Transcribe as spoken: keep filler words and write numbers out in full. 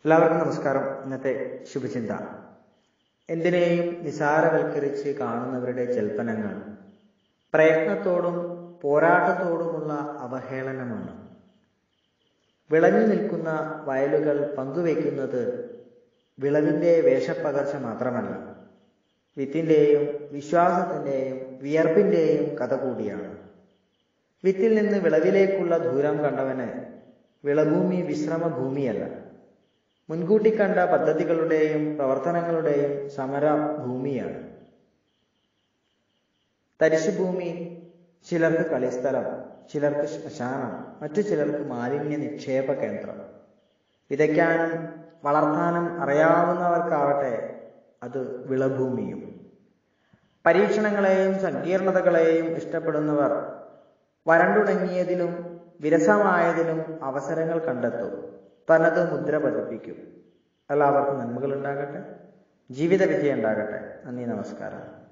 എല്ലാവർക്കും നമസ്കാരം. ഇന്നത്തെ ശുഭചിന്ത. എന്തിനേയും നിസാരവൽക്കരിച്ച് കാണുന്നവരുടെ ജൽപ്പനങ്ങൾ പ്രയത്നത്തോടും പോരാട്ടത്തോടുമുള്ള അവഹേളനമാണ്. വിളഞ്ഞു നിൽക്കുന്ന വയലുകൾ പങ്കുവയ്ക്കുന്നത് വിളവിൻ്റെ വേഷപ്പകർച്ച മാത്രമല്ല, വിത്തിൻ്റെയും വിശ്വാസത്തിൻ്റെയും വിയർപ്പിൻ്റെയും കഥ കൂടിയാണ്. വിത്തിൽ നിന്ന് വിളവിലേക്കുള്ള ദൂരം കണ്ടവന് വിളഭൂമി വിശ്രമഭൂമിയല്ല, മുൻകൂട്ടി കണ്ട പദ്ധതികളുടെയും പ്രവർത്തനങ്ങളുടെയും സമര ഭൂമിയാണ്. തരിശുഭൂമി ചിലർക്ക് കളിസ്ഥലം, ചിലർക്ക് ശ്മശാനം, മറ്റു ചിലർക്ക് മാലിന്യ നിക്ഷേപ കേന്ദ്രം. വിതയ്ക്കാനും വളർത്താനും അറിയാവുന്നവർക്കാവട്ടെ അത് വിളഭൂമിയും. പരീക്ഷണങ്ങളെയും സങ്കീർണതകളെയും ഇഷ്ടപ്പെടുന്നവർ വരണ്ടുണങ്ങിയതിലും വിരസമായതിലും അവസരങ്ങൾ കണ്ടെത്തും, തനത് മുദ്ര പതിപ്പിക്കും. എല്ലാവർക്കും നന്മകൾ ഉണ്ടാകട്ടെ, ജീവിത വിജയം ഉണ്ടാകട്ടെ. നന്ദി, നമസ്കാരം.